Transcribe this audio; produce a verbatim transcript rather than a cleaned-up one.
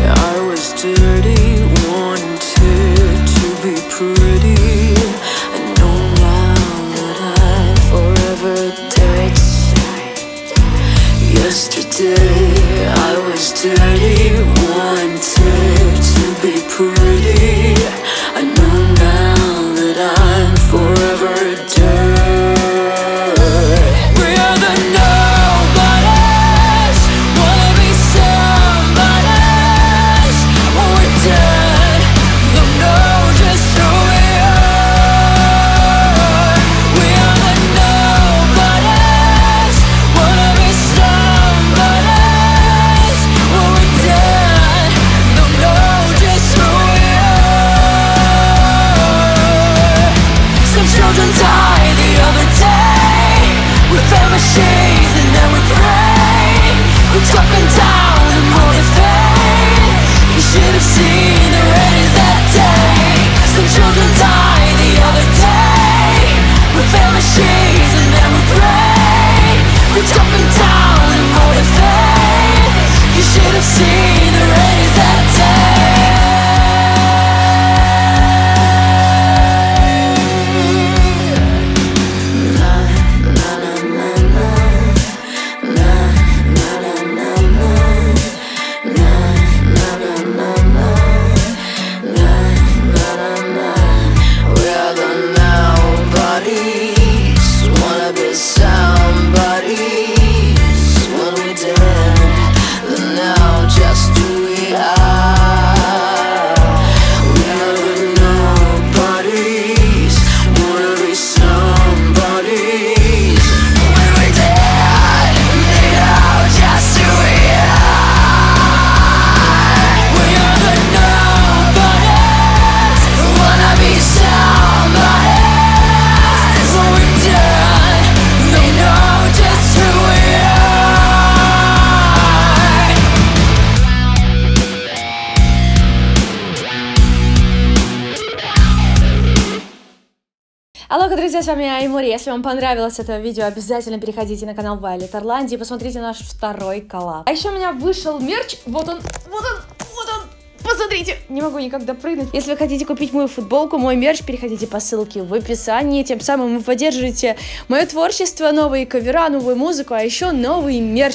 I was dirty, wanted to be pretty. I know now that I'm forever dead. Yesterday I was dirty, wanted to be pretty. I know now that I'm forever dead. We are the nobodies, wanna be somebodies. When we're dead, they'll know just who we are. We are the nobodies, wanna be somebodies. When we're dead, they'll know just who we are. Some children died the other day. We found machines and then we prayed. We're dropping down and more to fade. You should have seen the rays that day. Some children died the other day. We found machines and then we prayed. We're dropping down and more to fade. You should have seen the rays that day. We are the nobodies, wanna be somebodies. When we dead, then now just who we are. We are the nobodies, wanna be somebodies. When we dead, they know just who we are. We are the nobodies, wanna be somebodies. When we dead, they know just who we are. Алло, друзья, с вами aimori. Если вам понравилось это видео, обязательно переходите на канал Вайолет Ирландии и посмотрите наш второй коллаб. А еще у меня вышел мерч. Вот он, вот он, вот он. Посмотрите, не могу никак допрыгнуть. Если вы хотите купить мою футболку, мой мерч, переходите по ссылке в описании. Тем самым вы поддерживаете мое творчество, новые кавера, новую музыку, а еще новый мерч.